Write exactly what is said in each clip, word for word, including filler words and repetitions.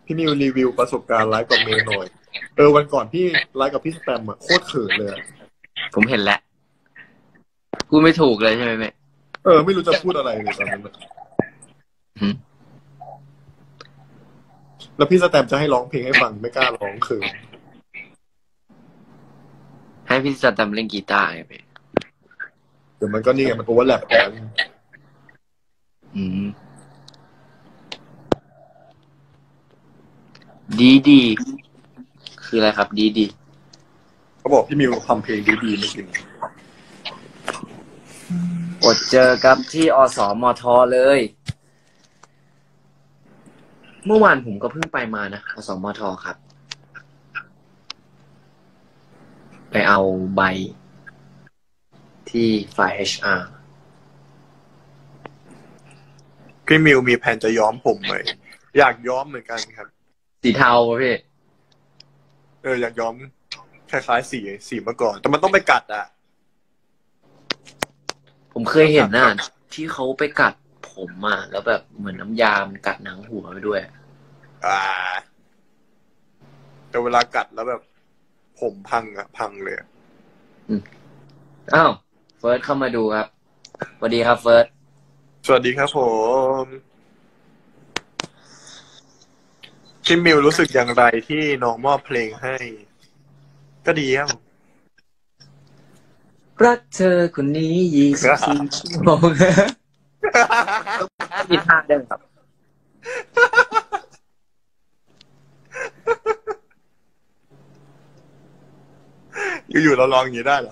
พี่มิวรีวิวประสบการณ์ไลฟ์กับเมย์หน่อยเออวันก่อนพี่ไลฟ์กับพี่สแตมอะโคตรเขินเลยผมเห็นแล้วพูดไม่ถูกเลยใช่ไหมแม่เออไม่รู้จะพูดอะไรเลยตอนนั้นแล้วพี่สแตมจะให้ร้องเพลงให้ฟังไม่กล้าร้องเขินให้พี่สแตมเล่นกีตาร์ไงพี่เดี๋ยวมันก็นี่ไงมันโอเวอร์แลปกันอืมดีดีคืออะไรครับดีดีเขาบอกพี่มิวทำเพลงดีๆไม่จริงอดเจอกับที่อสมทเลยเมื่อวานผมก็เพิ่งไปมานะอสมทครับไปเอาใบที่ฝ่าย เอช อาร์พี่มิวมีแผนจะย้อมผมไหมอยากย้อมเหมือนกันครับสีเทาพี่เอออยากย้อมคล้ายๆสีสีเมื่อก่อนแต่มันต้องไปกัดอ่ะผมเคยเห็นน่ะที่เขาไปกัดผมอ่ะแล้วแบบเหมือนน้ำยามันกัดหนังหัวไปด้วยอ่าแต่เวลากัดแล้วแบบผมพังอ่ะพังเลยอืมอ้าวเฟิร์สเข้ามาดูครับสวัสดีครับเฟิร์สสวัสดีครับผมพี่มิวรู้สึกอย่างไรที่น้องมอบเพลงให้ก็ดีครับรักเธอคนนี้ยี่สิบสี่ชั่วโมงมีท่าด้วยครับอยู่ๆเราลองอย่างนี้ได้เหรอ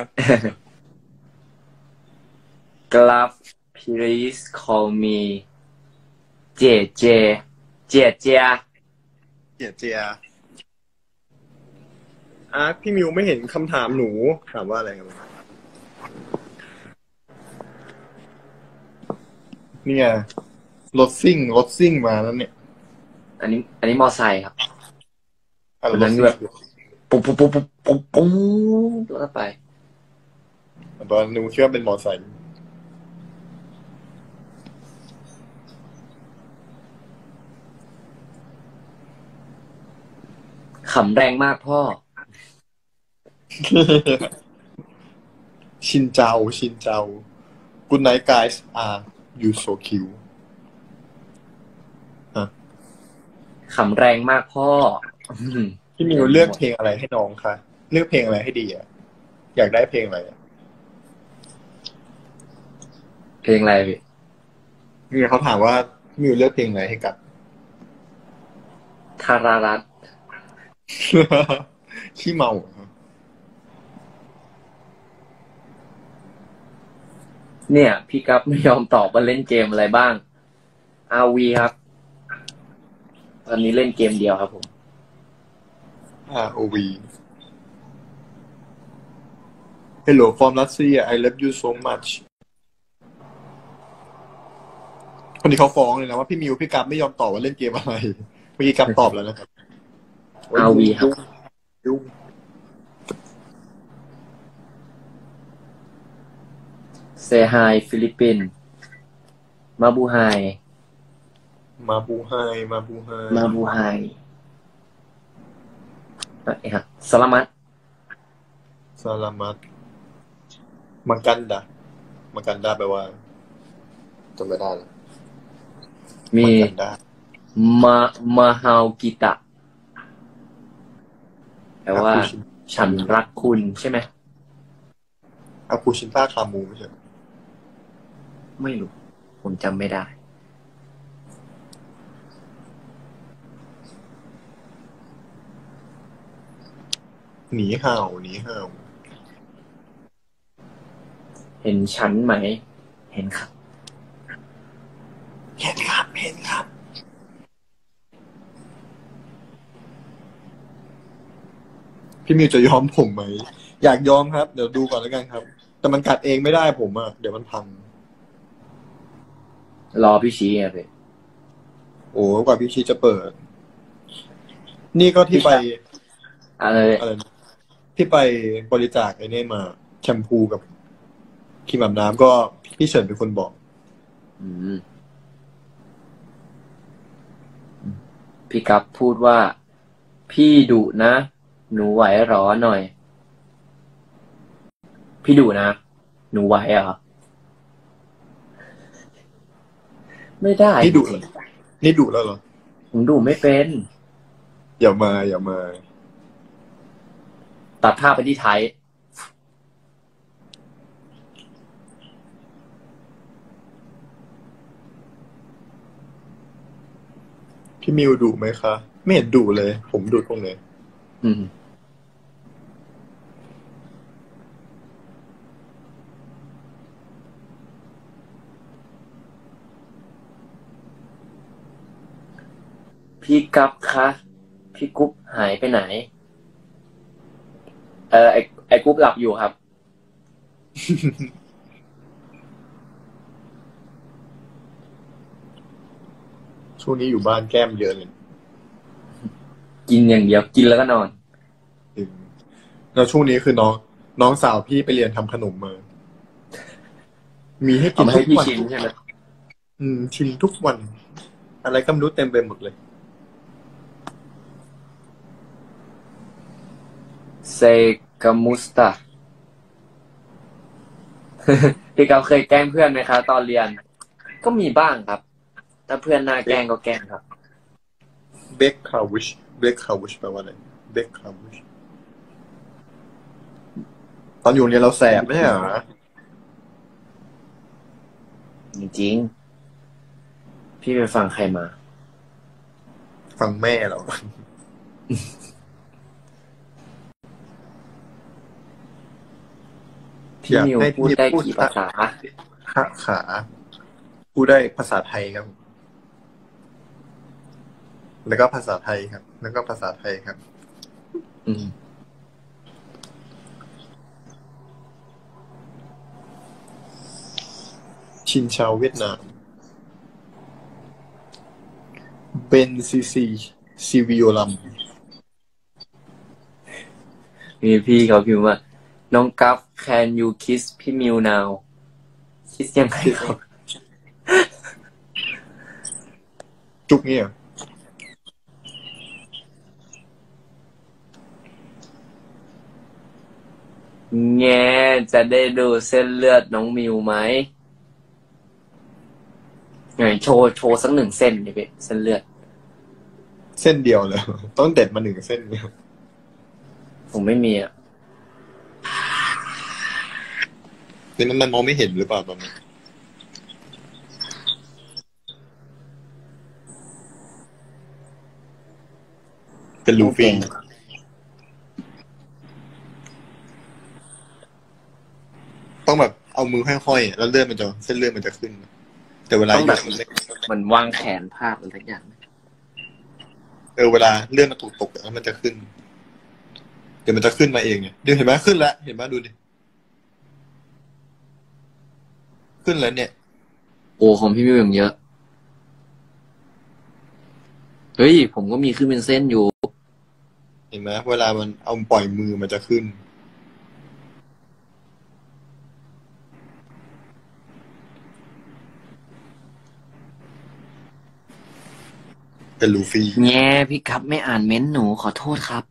Glove please call me เจเจเจเจเจียเจียอาร์ตพี่มิวไม่เห็นคำถามหนูถามว่าอะไรกันนี่ไงรถซิ่งรถซิ่งมาแล้วเนี่ยอันนี้อันนี้มอไซค์ครับอันนั้นแบบปุ๊บปุ๊บปุ๊บปุ๊บปุ๊บปุ๊บแล้วก็ไปตอนนึงคิดว่าเป็นมอไซค์ขำแรงมากพ่อชินเจ้าชินเจ้า Good night guys are you so cute ขำแรงมากพ่อพี่มิวเลือกเพลงอะไรให้น้องคะเลือกเพลงอะไรให้ดีอ่ะอยากได้เพลงอะไรอ่ะเพลงอะไรพี่นี่เขาถามว่าพี่มิวเลือกเพลงอะไรให้กับธารารัตน์ขี้เมาเนี่ยพี่กั๊บไม่ยอมตอบว่าเล่นเกมอะไรบ้าง อาร์ วี ครับตอนนี้เล่นเกมเดียวครับผมอาร์ โอ วี Hello from Russia I love you so much คนนี้เขาฟ้องเลยนะว่าพี่มิวพี่กั๊บไม่ยอมตอบว่าเล่นเกมอะไรเมื่อกี้กั๊บตอบแล้วนะครับอาร์ วี ครับยุ่งเซฮายฟิลิปปินส์มาบูไฮมาบูไฮมาบูไฮมาบูไฮอะไรครับสลามัตสลามัตมังกันดามังกันดาแปลว่าจำไม่ได้แล้วมีมามาฮาวกิตะแปลว่าฉันรักคุณใช่ไหมอาคูชินต้าคามูไม่ใช่ไม่รู้ผมจำไม่ได้หนีห่าวหนีห่าวเห็นฉันไหมเห็นครับเห็นครับเห็นครับพี่มิวจะย้อมผมไหมอยากย้อมครับเดี๋ยวดูก่อนแล้วกันครับแต่มันกัดเองไม่ได้ผมอ่ะเดี๋ยวมันพังรอพี่ชี้ไงพี่โอ้กว่าพี่ชีจะเปิดนี่ก็ที่ไปอะไรอะไรที่ไปบริจาคไอ้นี่มาแชมพูกับครีมอาบน้ำก็พี่เฉินเป็นคนบอกอืมพี่กัฟพูดว่าพี่ดุนะหนูไหวหรอหน่อยพี่ดุนะหนูไหวเหรอไม่ได้นี่ดุจริงนี่ดุแล้วเหรอผมดุไม่เป็นอย่ามาอย่ามาตัดภาพไปที่ไทยพี่มิวดุไหมคะ ไม่เห็นดุเลย ผมดุตรงไหนอืมพี่กัฟคะพี่กุ๊บหายไปไหนเออไอไอกุ๊บหลับอยู่ครับช่วงนี้อยู่บ้านแก้มเยอะเลยกินอย่างเดียวกินแล้วก็นอนจริงแล้วช่วงนี้คือน้องน้องสาวพี่ไปเรียนทำขนมมา มีให้กิเอานมาทุให้กพี่วันชิมใช่ไหมอืมชิมทุกวัน อะไรก็ไม่รู้เต็มไปหมดเลยเซกามุสตา พี่กัฟเคยแกล้งเพื่อนไหมคะตอนเรียน ก็มีบ้างครับ ถ้าเพื่อนน่าแกล้งก็แกล้งครับเบคคาวิชเบคคาวิชแปลว่าอะไรเบคคาวิชตอนอยู่เรียนเราแสบไม่ใช่เหรอจริงๆพี่ไปฟังใครมาฟังแม่เราพี่มิวพูดได้กี่ภาษาขาขาพูดได้ภาษาไทยครับ แล้วก็ภาษาไทยครับ แล้วก็ภาษาไทยครับอืมชินชาวเวียดนาม เบนซีซีซีวิโอลัมมีพี่เขาพิมพ์ว่า น้องกัฟ can you kiss พี่มิว now kiss ยังไงครับจุกเนี่ยแง่จะได้ดูเส้นเลือดน้องมิวไหมไงโชว์โชว์สักหนึ่งเส้นดิพี่เส้นเลือดเส้นเดียวเลย ต้องเด็ดมาหนึ่งเส้นเนี่ยผมไม่มีอ่ะนี่มันมันมองไม่เห็นหรือเปล่าตอนนี้เป็นลูฟี่ ต้องแบบเอามือค่อยๆ แล้วเลือดมันจะเส้นเลือดมันจะขึ้น แต่เวลาต้องแบบมันไม่เหมือนวางแขนภาพอะไรสักอย่างเออเวลาเลือดมันถูกตกแล้วมันจะขึ้น เดี๋ยวมันจะขึ้นมาเองเนี่ยเดี๋ยวเห็นไหมขึ้นแล้วเห็นไหมดูดิ ขึ้นแล้วเนี่ยโอ้ของพี่มิวอย่างเยอะ เฮ้ย ผมก็มีขึ้นเป็นเส้นอยู่เห็นไหมเวลามันเอาปล่อยมือมันจะขึ้น เป็นลูฟี่แง่พี่กัฟไม่อ่านเม้นต์หนูขอโทษครับ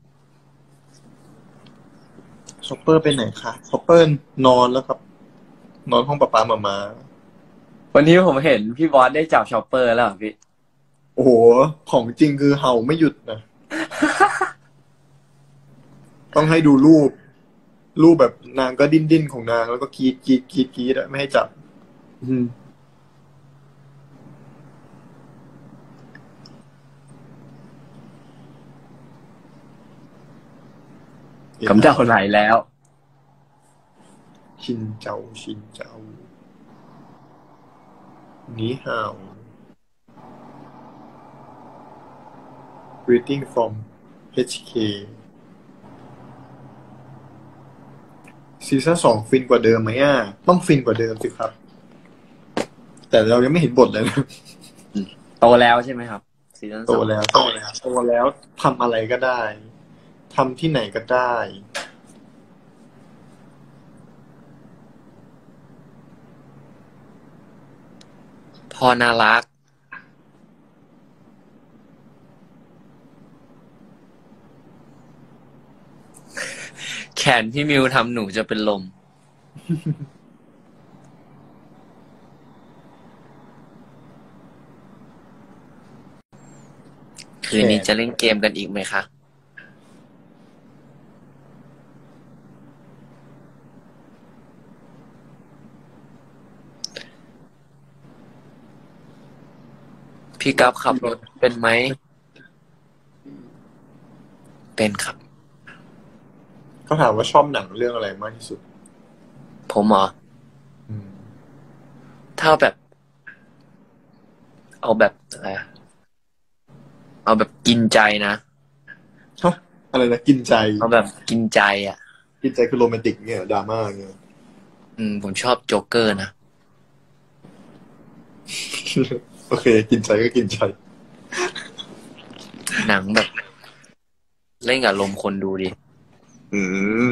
ชอปเปอร์ไปไหนคะชอปเปอร์นอนแล้วครับ นอนห้องป๊าป๊ามามาวันนี้ผมเห็นพี่บอสได้จับชอปเปอร์แล้วเหรอพี่โอ้โห ของจริงคือเห่าไม่หยุดนะ ต้องให้ดูรูป รูปแบบนางก็ดิ้นดิ้นของนางแล้วก็กรีดกรีดกรีดกรีดอะไม่ให้จับอืมกำเดาไหลแล้วชินเจ้า ชินเจ้านี่ฮาว greeting from เอช เค ซีซั่นสองฟินกว่าเดิมไหมอ่ะ ต้องฟินกว่าเดิมสิครับ แต่เรายังไม่เห็นบทเลยนะโตแล้วใช่ไหมครับซีซั่นโตแล้วโตแล้วโตแล้วทำอะไรก็ได้ทำที่ไหนก็ได้พอน่ารักแขนพี่มิวทำหนูจะเป็นลม คืนนี้จะเล่นเกมกันอีกไหมคะพี่กัฟขับรถเป็นไหมเป็นครับเขาถามว่าชอบหนังเรื่องอะไรมากที่สุดผมเหรอถ้าแบบ เอาแบบอะไรเอาแบบกินใจนะฮะอะไรนะกินใจเอาแบบกินใจอ่ะกินใจคือโรแมนติกเนี่ยดราม่าเนี่ยอืมผมชอบโจ๊กเกอร์นะโอเคกินใจก็กินใจหนังแบบเล่นกับลมคนดูดิอืม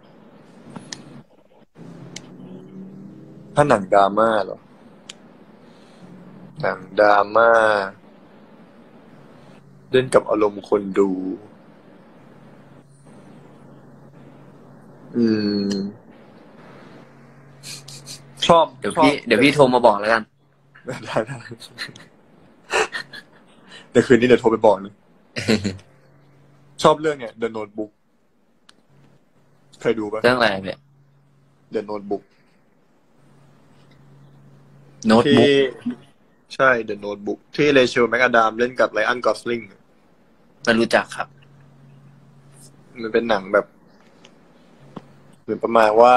ถ้าหนังดราม่าเหรอหนังดราม่าเล่นกับอารมณ์คนดูอืมชอบเดี๋ยวพี่เดี๋ยวพี่โทรมาบอกแล้วกันได้ได้แต่คืนนี้เดี๋ยวโทรไปบอกนะ ชอบเรื่องเนี่ย The Notebook เคยดูปะเรื่องอะไรเนี่ย The Notebook โน้ตบุ๊กใช่ The Notebook ที่เรเชลแมคอะดามเล่นกับไรอันกอสลิงไม่รู้จักครับมันเป็นหนังแบบเหมือนประมาณว่า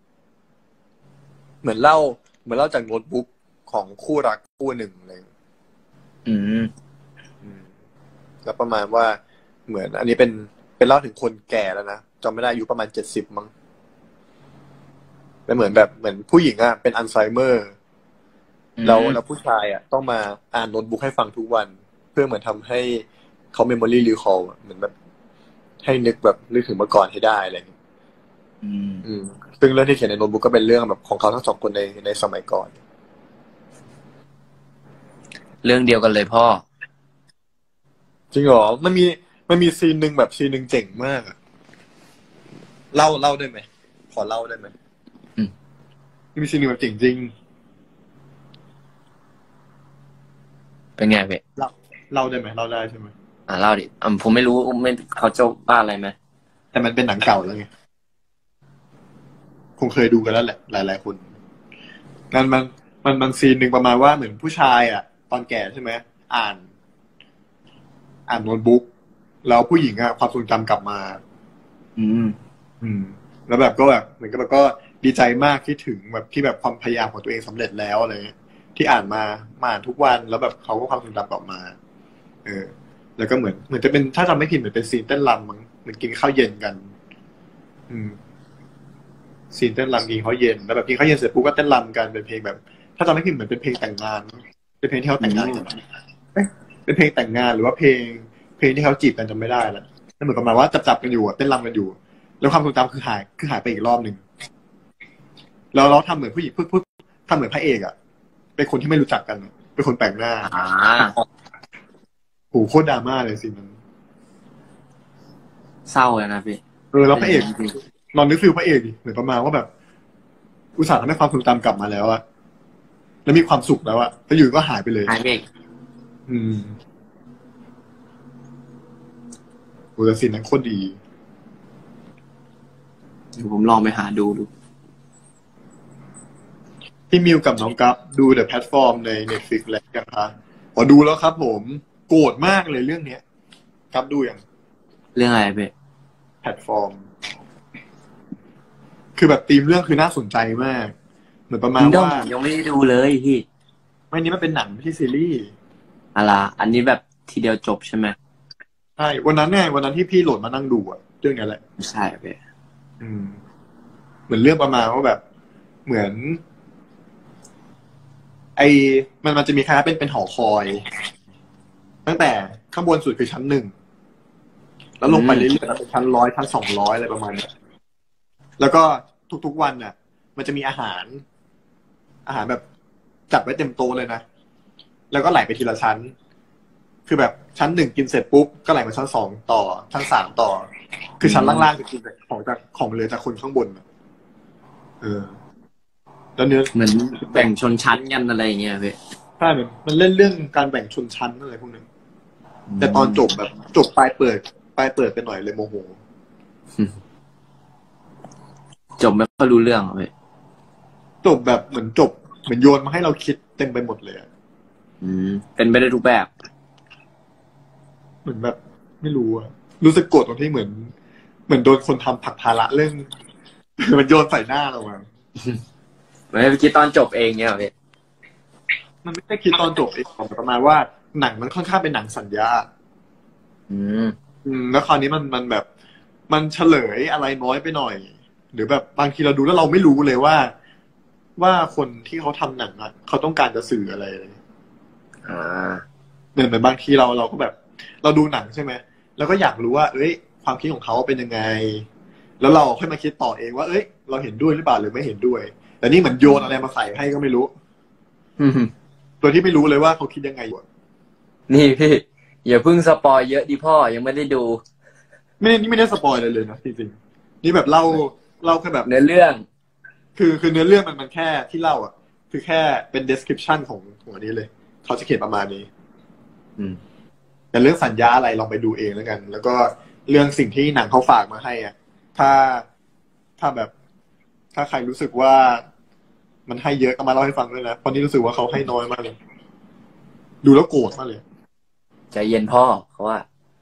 เหมือนเล่าเหมือนเล่าจากโน้ตบุ๊กของคู่รักคู่หนึ่งเลยอืมแล้วประมาณว่าเหมือนอันนี้เป็นเป็นเล่าถึงคนแก่แล้วนะจำไม่ได้อายุประมาณเจ็ดสิบมั้งแล้วเหมือนแบบเหมือนผู้หญิงอ่ะเป็นอัลไซเมอร์แล้วแล้วผู้ชายอ่ะต้องมาอ่านโน้ตบุ๊กให้ฟังทุกวันเพื่อเหมือนทำให้เขาเมมโมรี่รีคอลเหมือนแบบให้นึกแบบนึกถึงเมื่อก่อนให้ได้อะไรอย่างเงี้ยอืมอืมซึ่งเรื่องที่เขียนในโน้ตบุ๊กก็เป็นเรื่องแบบของเขาทั้งสองคนในในสมัยก่อนเรื่องเดียวกันเลยพ่อจริงเหรอมันมีมันมีซีนหนึ่งแบบซีนหนึ่งเจ๋งมากเล่าเล่าได้ไหมขอเล่าได้ไหมอืมมีซีนหนึ่งแบบเจ๋งจริงเป็นไงเว้ยเล่าเล่าได้ไหมเล่าได้ใช่ไหมอ่าเล่าดิอ่าผมไม่รู้ไม่เขาจะบ้าอะไรไหมแต่มันเป็นหนังเก่าแล้วไงคงเคยดูกันแล้วแหละหลายๆคนนั่นมันมันมันซีนหนึ่งประมาณว่าเหมือนผู้ชายอ่ะตอนแก่ใช่ไหมอ่านอ่านโน้ตบุ๊กแล้วผู้หญิงอ่ะความทรงจำกลับมาอืมอืมแล้วแบบก็แบบเหมือนกับแบบก็ดีใจมากที่ถึงแบบที่แบบความพยายามของตัวเองสำเร็จแล้วอะไรเงี้ยที่อ่านมามาอ่านทุกวันแล้วแบบเขาก็ความทรงจำกลับมาเออแล้วก็เหมือนเหมือนจะเป็นถ้าจำไม่ผิดเหมือนเป็นซีนเต้นรำมั้งเหมือนกินข้าวเย็นกัน อืมซีนเต้นรำกินข้าวเย็นแล้วแบบกินข้าวเย็นเสร็จปุ๊บก็เต้นรำกันเป็นเพลงแบบ ถ้าจำไม่ผิดเหมือนเป็นเพลงแต่งงานเป็นเพลงที่เขาแต่งงานกันเอ๊ะเป็นเพลงแต่งงานหรือว่าเพลง เพลงที่เขาจีบกันจำไม่ได้แล้วนั่นเหมือนประมาณว่าจับจับกันอยู่เต้นรำกันอยู่ แล้วความทรงจำคือหายคือหายไปอีกรอบหนึ่งแล้วเราทำเหมือนผู้หญิงพูดพูดทำเหมือนพระเอกอ่ะเป็นคนที่ไม่รู้จักกันเป็นคนแปลกหน้าโหโคตรดราม่าเลยสิมันเศร้าเลยนะพี่เออแล้วพระเอกนอนนึกฟิลพระเอกดิเหมือนประมาณว่าแบบอุตส่าห์ทำให้ความทรงจำกลับมาแล้วอะแล้วมีความสุขแล้วอะแล้วอยู่ก็หายไปเลยหายไปอืมโอ้แต่ซีนนั้นโคตรดีเดี๋ยวผมลองไปหาดูดูพี่มิวกับน้องกัฟดูเดอะแพลตฟอร์มใน Netflix แล้วยังคะอ๋อดูแล้วครับผมโกรธมากเลยเรื่องเนี้ยกัฟดูยังเรื่องอะไรพี่แพลตฟอร์มคือแบบธีมเรื่องคือน่าสนใจมากเหมือนประมาณว่ายังไม่ได้ดูเลยพี่ไม่นี้มันเป็นหนังไม่ใช่ซีรีส์อะไรอันนี้แบบทีเดียวจบใช่ไหมใช่วันนั้นไงวันนั้นที่พี่โหลดมานั่งดูอะเรื่องนี้แหละใช่พี่อืมเหมือนเรื่องประมาณว่าแบบเหมือนไอมันมันจะมีคล้ายเป็นเป็นหอคอย ตั้งแต่ข้างบนสุดคือชั้นหนึ่งแล้วลงไปเรื่อยๆเป็นชั้นร้อยชั้นสองร้อยอะไรประมาณนี้แล้วก็ทุกๆวันน่ะ มันจะมีอาหาร อาหารแบบจัดไว้เต็มโต๊ะเลยนะแล้วก็ไหลไปทีละชั้น คือแบบชั้นหนึ่งกินเสร็จปุ๊บก็ไหลมาชั้นสองต่อชั้นสามต่อคือชั้นล่างๆจะกินแต่ของจากของเหลือจากคนข้างบนอะเออแล้วเนื้อเหมือนแบ่งชนชั้นกันอะไรอย่างเงี้ยพี่ใช่มันมันเล่นเรื่องการแบ่งชนชั้นอะไรพวกนึงแต่ตอนจบแบบจบปลายเปิดปลายเปิดไปหน่อยเลยโมโหจบไม่ค่อยรู้เรื่องอ่ะพี่จบแบบเหมือนจบเหมือนโยนมาให้เราคิดเต็มไปหมดเลยอะอืมเป็นไปได้ทุกแบบเหมือนแบบไม่รู้อะรู้สึกโกรธตรงที่เหมือน เหมือนโดนคนทำผลักภาระเรื่อง มันโยนใส่หน้าเราอะไม่ได้คิดตอนจบเองเนี่ยพี่มันไม่ได้คิดตอนจบเองแต่ประมาณว่าหนังมันค่อนข้างเป็นหนังสัญญาอืมอืมแล้วคราวนี้มันมันแบบมันเฉลยอะไรน้อยไปหน่อยหรือแบบบางทีเราดูแล้วเราไม่รู้เลยว่า ว่าคนที่เขาทำหนังอ่ะเขาต้องการจะสื่ออะไรเลยอ่าเหมือนเหมือนบางทีเราเราก็แบบ เราดูหนังใช่ไหมแล้วก็อยากรู้ว่า เอ้ย ความคิดของเขาเป็นยังไง แล้วเราค่อยมาคิดต่อเองว่าเอ้ยเราเห็นด้วยหรือเปล่าหรือไม่เห็นด้วย แต่นี่เหมือนโยนอะไรมาใส่ให้ก็ไม่รู้โดยที่ไม่รู้เลยว่าเขาคิดยังไงอยู่นี่พี่อย่าเพิ่งสปอยเยอะดิพ่อยังไม่ได้ดูไม่นี่ไม่ได้สปอยเลยเลยนะจริงๆนี่แบบเล่าเล่าแค่แบบเนื้อเรื่องคือคือเนื้อเรื่องมันมันแค่ที่เล่าอ่ะ คือแค่เป็น description ของของอันนี้เลยเขาจะเขียนประมาณนี้อืมแต่เรื่องสัญญาอะไรลองไปดูเองแล้วกัน แล้วก็เรื่องสิ่งที่หนังเขาฝากมาให้อ่ะถ้าถ้าแบบ ถ้าใครรู้สึกว่ามันให้เยอะก็มาเล่าให้ฟังด้วยนะเพราะนี่รู้สึกว่าเขาให้น้อยมากเลยดูแล้วโกรธมากเลยใจเย็นพ่อเขาว่า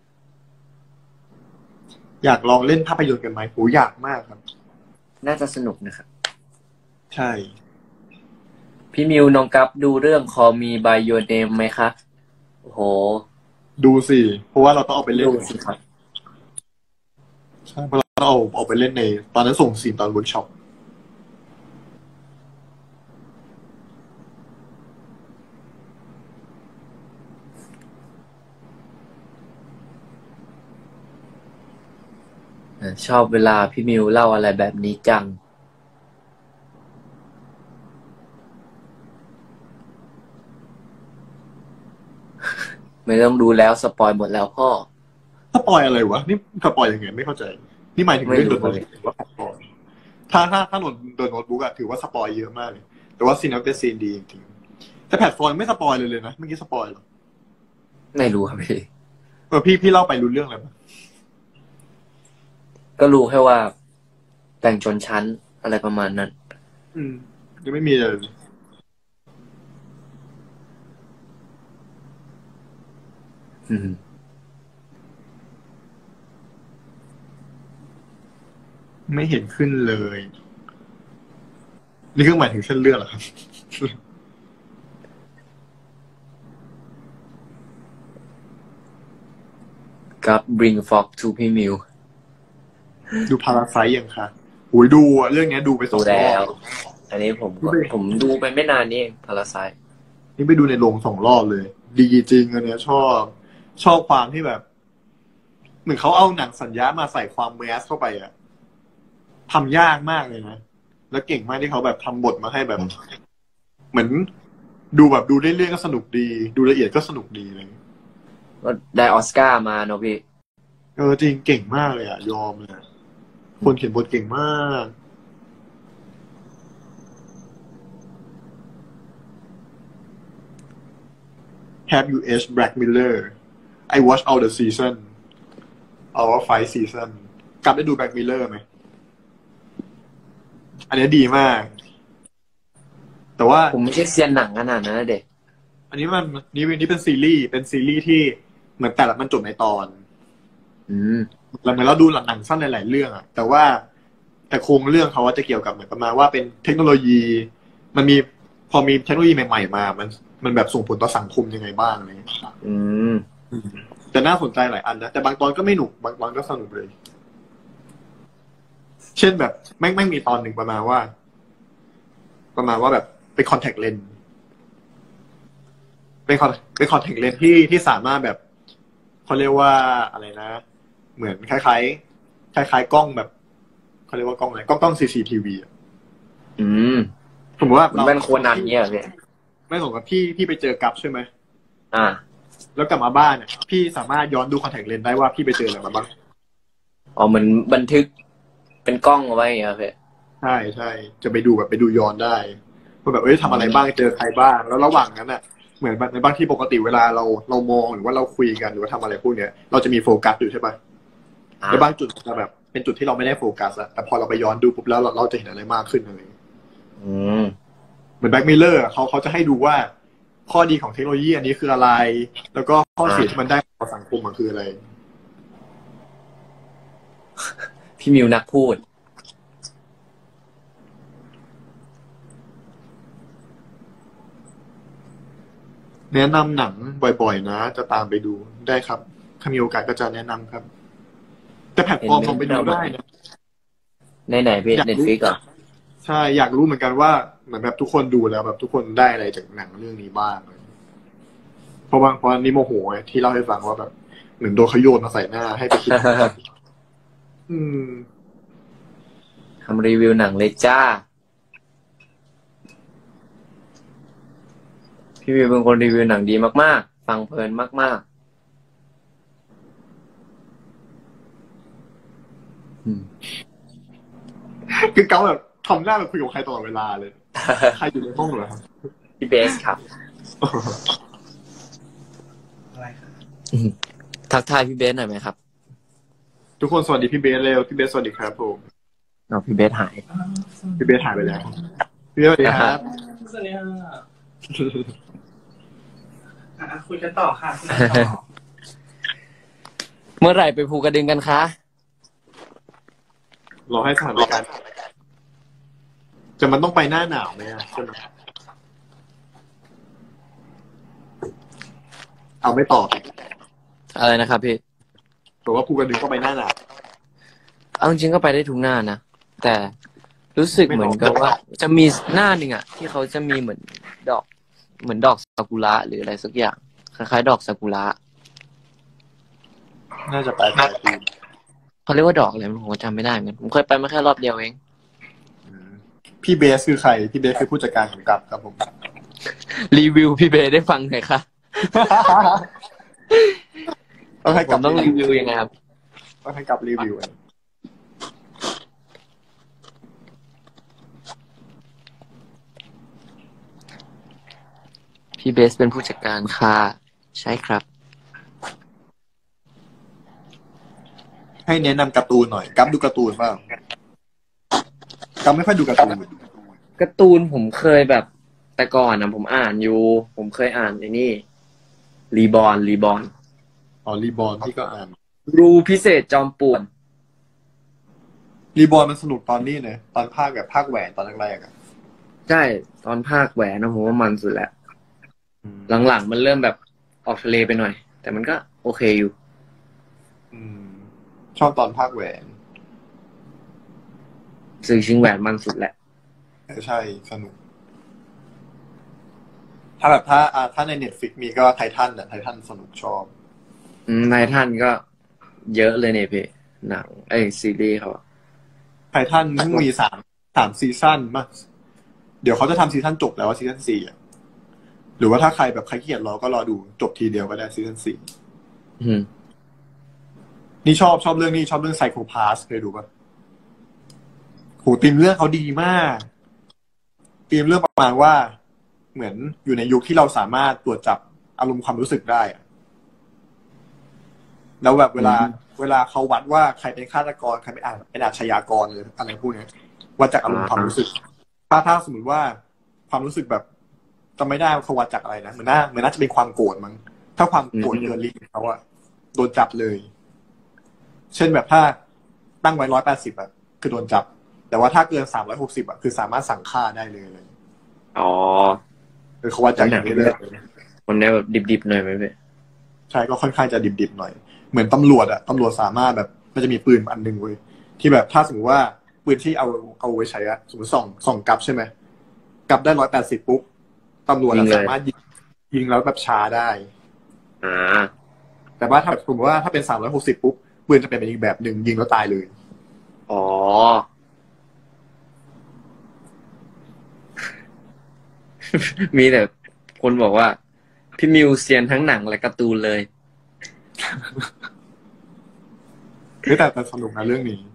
อยากลองเล่นภาพยนตร์กันไหมโหอยากมากครับน่าจะสนุกนะครับใช่พี่มิวน้องกัฟดูเรื่อง Call Me by Your Name ไหมคะโอ้โหดูสิเพราะว่าเราต้องเอาไปเล่นดูสิครับใช่เพราะเราต้องเอาเอาไปเล่นในตอนนั้นส่งซีนตอนเวิร์กช็อปชอบเวลาพี่มิวเล่าอะไรแบบนี้จังไม่ต้องดูแล้วสปอยหมดแล้วพ่อสปอยอะไรวะนี่สปอยยังไงไม่เข้าใจนี่หมายถึงเรื่องโดนโน้ตบุ๊กว่าสปอยถ้าถ้าถ้าโดนโดนโน้ตบุ๊กอะถือว่าสปอยเยอะมากเลยแต่ว่าซีนนั้นเป็นซีนดีจริงๆแต่แพลตฟอร์มไม่สปอยเลยเลยนะเมื่อกี้สปอยเหรอไม่รู้ครับพี่เออพี่พี่เล่าไปรู้เรื่องอะไรบ้างก็รู้แค่ว่าแบ่งชนชั้นอะไรประมาณนั้นอืมยังไม่มีเลยอืมไม่เห็นขึ้นเลย นี่ก็หมายถึงเส้นเรื่องเหรอครับกับ Bring Fog to พี่มิวดูพาราไซยังคะโอ้ยดูอะเรื่องนี้ดูไปสองรแล้อบวอันนี้ผมผมดูไปไม่นานนี้เองพาราไซนี่ไปดูในโรงสองรอบเลย ดีจริงอันเนี้ยชอบชอบความที่แบบ เหมือนเขาเอาหนังสัญญามาใส่ความแมสเข้าไปอะทำยากมากเลยนะแล้วเก่งมากที่เขาแบบทำบทมาให้แบบ เหมือนดูแบบดูเรื่อยๆก็สนุกดี ดูละเอียดก็สนุกดีเลยก็ได้ออสการ์มาเนาะพี่เออจริงเก่งมากเลยอะยอมเลยคนเขียนบทเก่งมาก Have you watched Black Mirror I watch all the season all five season กลับได้ดู Black Mirror ไหมอันนี้ดีมาก แต่ว่าผมไม่ใช่เซียนหนังขนาดนั้นนะเด็กอันนี้มันนี่นี่เป็นซีรีส์เป็นซีรีส์ที่เหมือนแต่ละมันจบในตอนอืมแล้วเหมือนเราดูหนังสั้นหลายๆเรื่องอะแต่ว่าแต่โครงเรื่องเขาว่าจะเกี่ยวกับเหมือนประมาณว่าเป็นเทคโนโลยี มันมีพอมีเทคโนโลยีใหม่ๆมา มันมันแบบส่งผลต่อสังคมยังไงบ้างอะไรอย่างเงี้ยอืมแต่น่าสนใจหลายอันนะแต่บางตอนก็ไม่หนุกบางตอนก็สนุกเลย เช่นแบบแม่งแม่งมีตอนหนึ่งประมาณว่า ประมาณว่าแบบเป็นคอนแทคเลนส์เป็นคอนเป็นคอนแทคเลนส์ที่ที่สามารถแบบเขาเรียกว่าอะไรนะ เหมือนคล้ายๆคล้ายๆกล้องแบบเขาเรียกว่ากล้องอะไรกล้องกล้อง ซี ซี ที วี อ่ะอืมสมมติว่าเราเป็นโคนันเนี่ยเนี่ยไม่สมมติว่าพี่พี่ไปเจอกัฟใช่ไหมอ่าแล้วกลับมาบ้านเนี่ยพี่สามารถย้อนดูคอนแทคเลนส์ได้ว่าพี่ไปเจออะไรมาบ้างอ๋อเหมือนบันทึกเป็นกล้องเอาไว้อย่างเงี้ยพี่ใช่ใช่จะไปดูแบบไปดูย้อนได้ว่าแบบเอ้ยทำอะไรบ้างเจอใครบ้างแล้วระหว่างนั้นอ่ะเหมือนในบางที่ปกติเวลาเราเรามองหรือว่าเราคุยกันหรือว่าทำอะไรพวกเนี้ยเราจะมีโฟกัสอยู่ใช่ปะอ่าแล้วบางจุดจะแบบเป็นจุดที่เราไม่ได้โฟกัสอะแต่พอเราไปย้อนดูปุ๊บแล้วเราเราจะเห็นอะไรมากขึ้นอะไรอย่างเงี้ยอืมเหมือนแบ็กมิลเลอร์เขาเขาจะให้ดูว่าข้อดีของเทคโนโลยีอันนี้คืออะไรแล้วก็ข้ออ่าเสียที่มันได้ต่อสังคมมันคืออะไรพี่มิวนักพูดแนะนำหนังบ่อยๆนะจะตามไปดูได้ครับถ้ามีโอกาสก็จะแนะนำครับแต่แพลตฟเห็นอร์มลองไปดูเมนต์เอามาได้นะในไหนพี่อยากรู้เน็ตฟลิกเหรอใช่อยากรู้เหมือนกันว่าเหมือนแบบทุกคนดูแล้วแบบทุกคนได้อะไรจากหนังเรื่องนี้บ้างเพราะว่าเพราะอันนี้โมโหไงที่เล่าให้ฟังว่าแบบเหมือนโดนเขาโยนมาใส่หน้าให้ไปคิด อืมทำรีวิวหนังเลยจ้าพี่มิวเป็นคนรีวิวหนังดีมากๆฟังเพลินมากๆอืมคือเขาแบบทำหน้าแบบคุยกับใครตลอดเวลาเลยใครอยู่ในห้องเหรอครับพี่เบสครับอะไรครับอืมทักทายพี่เบสหน่อยไหมครับทุกคนสวัสดีพี่เบสเร็วพี่เบสสวัสดีครับผมเอาพี่เบสหายอ้าวสวัสดีพี่เบสหายไปแล้วพี่เบสสวัสดีครับสวัสดีค่ะอ่ะคุยกันต่อค่ะคุยกันต่อเมื่อไหร่ไปภูกระดึงกันคะรอให้สถานการณ์จะมันต้องไปหน้าหนาวไหมอะใช่ไหมเอาไม่ตอบอะไรนะครับพี่บอกว่าภูกระดึงก็ไปหน้าหนาวเอาจริงๆก็ไปได้ทุกหน้านะแต่รู้สึกเหมือนกับว่า จะมีหน้าหนึ่งอะที่เขาจะมีเหมือนดอก เหมือนดอกซากุระหรืออะไรสักอย่างคล้ายๆดอกซากุระน่าจะไปปลายปีเขาเรียกว่าดอกอะไรผมก็จำไม่ได้เหมือนกันผมเคยไปมาแค่รอบเดียวเองพี่เบสคือใครพี่เบสคือผู้จัดการของกัปครับผมรีวิวพี่เบสได้ฟังหน่อยค่ะต้องให้ผกับมต้องรีวิวยังไงครับต้องให้กับรีวิวอันพี่เบสเป็นผู้จัดการค่ะใช่ครับให้แนะนำการ์ตูนหน่อยกัปดูการ์ตูนเปล่ากัปไม่ค่อยดูการ์ตูนการ์ตูนผมเคยแบบ แต่ก่อนนะผมอ่านอยู่ ผมเคยอ่านไอ้นี่รีบอ r รีบอ r อ๋อรีบอลที่ก็อ่านรูพิเศษจอมป่วนรีบอลมันสนุกตอนนี้เนอะตอนภาคแบบภาคแหวนตอนแรกๆอ่ะใช่ตอนภาคแหวนนะผมว่ามันสุดแล้ว หลังๆมันเริ่มแบบออกทะเลไปหน่อย แต่มันก็โอเคอยู่อืมชอบตอนภาคแหวนสื่อชิงแหวนมันสุดแหละใช่สนุก ถ้าแบบถ้าอ่าถ้าในเน็ตฟิกมีก็ไททันอ่ะไททันสนุกชอบอืมไททันก็เยอะเลยเนี่ยพี่หนังไอ้ซีรีส์เขาอะไททันเพิ่งมีสามสามซีซั่นมั้งเดี๋ยวเขาจะทำซีซั่นจบแล้วว่าซีซั่นสี่อ่ะหรือว่าถ้าใครแบบใครขี้เกียจรอก็รอดูจบทีเดียวก็ได้ซีซั่นสี่อืมนี่ชอบชอบเรื่องนี้ชอบเรื่องไซโคพาสเคยดูปะโหธีมเรื่องเขาดีมากธีมเรื่องประมาณว่า เหมือนอยู่ในยุคที่เราสามารถตรวจจับอารมณ์ความรู้สึกได้อะแล้วแบบเวลาอืมเวลาเขาวัดว่าใครเป็นฆาตกรใครเป็นอาเป็นอาชญากรหรืออะไรพวกเนี้ยวัดจากอารมณ์ความรู้สึก ถ้าถ้าสมมติว่าความรู้สึกแบบจำไม่ได้ว่าเขาวัดจากอะไรนะเหมือนน่าเหมือนน่าจะเป็นความโกรธมั้งถ้าความโกรธเกินลิมิตเขาอะโดนจับเลย เช่นแบบถ้าตั้งไว้ร้อยแปดสิบอะคือโดนจับ แต่ว่าถ้าเกินสามร้อยหกสิบอะคือสามารถสั่งฆ่าได้เลยเลยอ๋อคือเขาวัดจากอย่างนี้เลยมันแนวแบบดิบๆหน่อยไหมพี่ใช่ก็ค่อนข้างจะดิบๆหน่อย เหมือนตำรวจอะตำรวจสามารถแบบมันจะมีปืนอันหนึ่งเว้ยที่แบบถ้าสมมติว่าปืนที่เอาเอาไว้ใช้อะสมมติส่องส่องกลับใช่ไหมกลับได้ร้อยแปดสิบปุ๊บตำรวจสามารถยิงยิงแล้วแบบช้าได้อ่าแต่ว่าถ้าสมมติว่าถ้าเป็นสามร้อยหกสิบปุ๊บปืนจะเป็นอีกแบบหนึ่งยิงแล้วตายเลยอ๋อ มีแต่คนบอกว่า พี่มิวเซียนทั้งหนังและการ์ตูนเลยเฮ้ยแต่แต่สนุกนะเรื่องนี้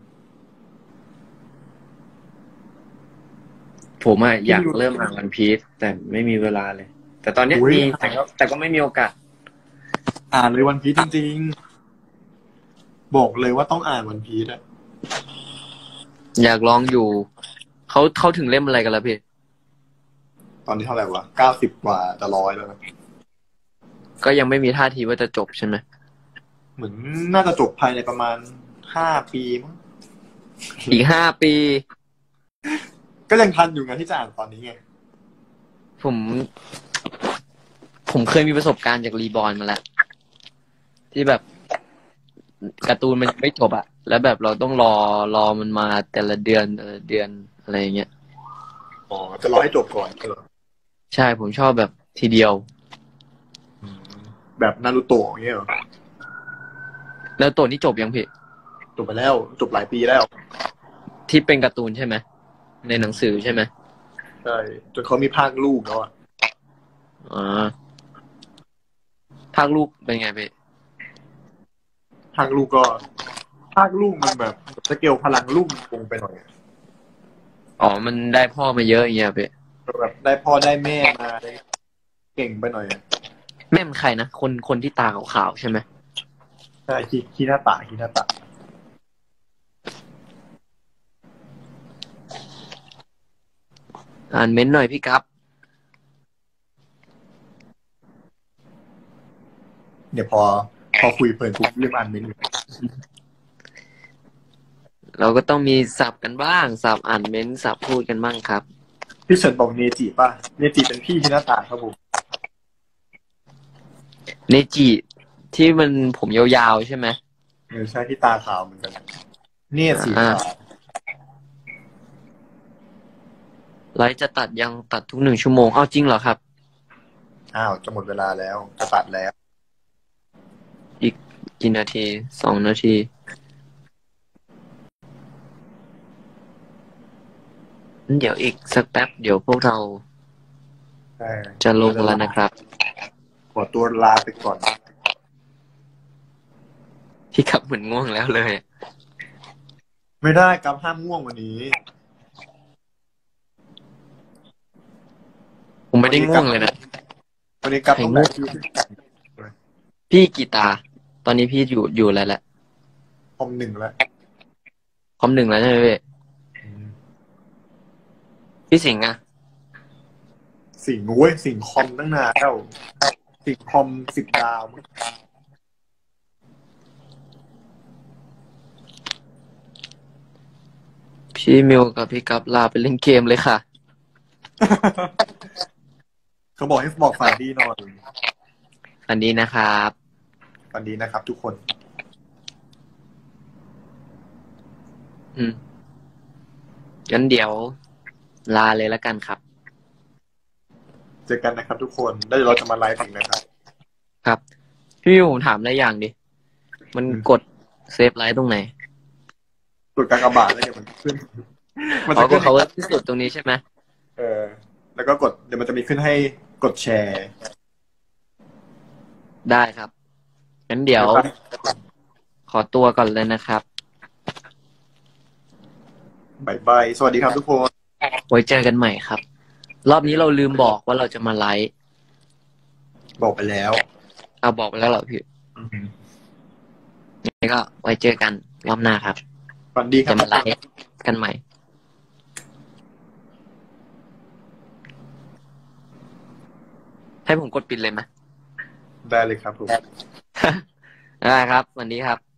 ผมอะอยากเริ่มอ่านวันพีซแต่ไม่มีเวลาเลย แต่ตอนเนี้ยอุ๊ยมีแต่ก็แต่ก็ไม่มีโอกาสอ่านเลยวันพีซจริงๆ บอกเลยว่าต้องอ่านวันพีซอะอยากลองอยู่เขาเขาถึงเล่มอะไรกันแล้วพี่ตอนนี้เท่าไหร่วะเก้าสิบกว่าจะร้อยแล้วนะก็ยังไม่มีท่าทีว่าจะจบใช่ไหมเหมือนน่าจะจบภายในประมาณห้าปีมั้งอีกห้าปีก็ยังทันอยู่ไงที่จะอ่านตอนนี้ไงผม ผมเคยมีประสบการณ์จากรีบอร์นมาแล้ว ที่แบบการ์ตูนมันยังไม่จบอะแล้วแบบเราต้องรอรอมันมาแต่ละเดือนแต่ละเดือนอะไรอย่างเงี้ยอ๋อ จะรอให้จบก่อนเหรอใช่ผมชอบแบบทีเดียวอืมแบบนารูโตะอย่างเงี้ยเหรอแล้วตัวนี้จบยังพี่จบไปแล้ว จบหลายปีแล้วที่เป็นการ์ตูนใช่ไหมในหนังสือใช่ไหมใช่ จนเขามีภาคลูกแล้วอะอ่าภาคลูกเป็นไงพี่ภาคลูกก็ ภาคลูกมันแบบสเกลพลังลูกมันคงไปหน่อยอะอ๋อมันได้พ่อมาเยอะอย่างเงี้ยพี่แบบได้พ่อได้แม่มาได้เก่งไปหน่อยอะแม่เป็นใครนะคนคนที่ตาขาวๆใช่ไหมใช่คีคีนาตะคีนาตะอ่านเม้นต์หน่อยพี่กั๊บเดี๋ยวพอ พอคุยเพลินปุ๊บเรื่องอ่านเมนต์เราก็ต้องมีศัพท์กันบ้างศัพท์อ่านเม้นต์ศัพท์พูดกันบ้างครับพี่เฉินบอกเนจิป่ะ เนจิเป็นพี่คีนาตะครับผมเนจิที่มันผมยาวๆใช่ไหมเออใช่ที่ตาขาวเหมือนกัน เนี่ยสีขาวไลฟ์จะตัดยังตัดทุกหนึ่งชั่วโมงอ้าวจริงเหรอครับอ้าวจะหมดเวลาแล้วจะตัดแล้วอีกกี่นาทีสองนาทีงั้นเดี๋ยวอีกสักแป๊บเดี๋ยวพวกเราใช่จะลงแล้วนะครับขอตัวลาไปก่อนพี่ครับเหมือนง่วงแล้วเลยไม่ได้กับห้ามง่วงวันนี้ผมไม่ได้ง่วงเลยนะวันนี้กับต้องแบบคิวขึ้นพี่กี่ตา ตอนนี้พี่อยู่อยู่อะไรแหละคอมหนึ่งแล้วคอมหนึ่งแล้วใช่ไหมพี่พี่สิงห์อะสิ่งนู้ยสิ่งคอมตั้งนานแล้วสิ่งคอมสิบดาวมั้งพี่มิวกับพี่กัฟลาไปเล่นเกมเลยค่ะเขาบอกให้บอกฝันดีหน่อยอันนี้นะครับฝันดีนะครับทุกคนอืมงั้นเดี๋ยวลาเลยแล้วกันครับเจอกันนะครับทุกคนแล้วเดี๋ยวเราจะมาไลฟ์อีกนะครับครับ พี่มิวผมถามอะไรอย่างดิ มันกดเซฟไลท์ตรงไหนกดกากบาทแล้วเดี๋ยวมันขึ้น มันเขาจะก็ขึ้นเขาที่สุดตรงนี้ใช่ไหมเออ แล้วก็กดเดี๋ยวมันจะมีขึ้นให้กดแชร์ได้ครับ งั้นเดี๋ยว ขอตัวก่อนเลยนะครับบายบายสวัสดีครับทุกคนไว้เจอกันใหม่ครับ รอบนี้เราลืมบอกว่าเราจะมาไลฟ์บอกไปแล้วเอาบอกไปแล้วเหรอพี่งั้นก็ไว้เจอกันรอบหน้าครับฝันดีครัจะบมาไลฟ์กันใหม่ ให้ผมกดปิดเลยไหมได้เลยครับผมได้ครับ วันนี้ครับ